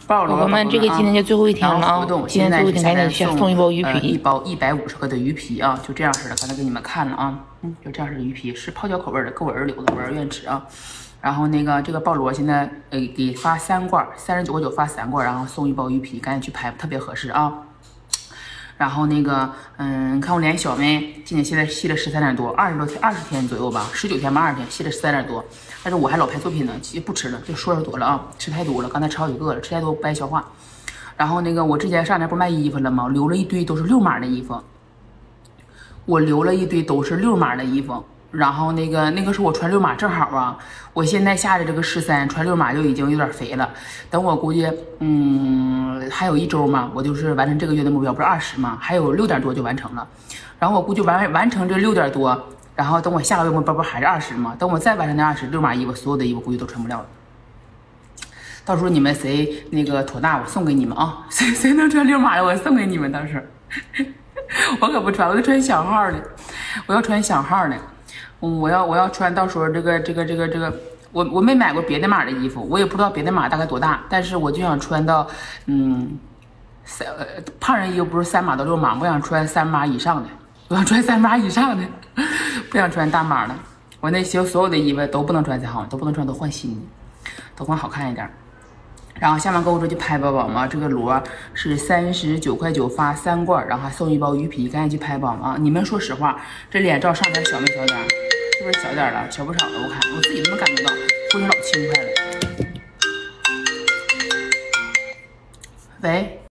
鲍罗， 宝宝们，这个今天就最后一天了啊！今天最后一天，赶紧去送一包鱼皮， 一包150克的鱼皮啊，就这样式的，刚才给你们看了啊，就这样式的鱼皮是泡椒口味的，够我儿留的，我儿愿意吃啊。然后那个这个鲍罗现在给发3罐，39.9发3罐，然后送一包鱼皮，赶紧去拍，特别合适啊。然后那个看我脸小没？今年现在细了13点多，20天左右吧，19天吧，20天细了13点多。但是我还老拍作品呢，不吃了，就说着多了啊，吃太多了，刚才吃好几个了，吃太多不爱消化。然后那个我之前上那不卖衣服了吗？留了一堆都是6码的衣服，我留了一堆都是6码的衣服。然后那个是我穿6码正好啊，我现在下的这个13穿6码就已经有点肥了。等我估计还有1周嘛，我就是完成这个月的目标，不是20嘛，还有6点多就完成了。然后我估计完成这6点多。然后等我下个月目标不还是20吗？等我再完成那26码衣服，所有的衣服估计都穿不了了。到时候你们谁那个妥大，我送给你们啊！谁能穿6码的，我送给你们。到时候我可不穿，我就穿小号的，我要穿小号的。我要穿，到时候这个，我没买过别的码的衣服，我也不知道别的码大概多大，但是我就想穿到胖人衣服不是3码到6码，我想穿3码以上的，我想穿3码以上的。不想穿大码的，我那些所有的衣服都不能穿才好，都不能穿，都换新的，都换好看一点。然后下面购物车去拍宝宝嘛，这个螺是39.9发3罐，然后还送一包鱼皮，赶紧去拍宝宝啊！你们说实话，这脸照上边小没小点？是不是小点了？小不少了，我看我自己都能感觉到，浑身老轻快了。喂。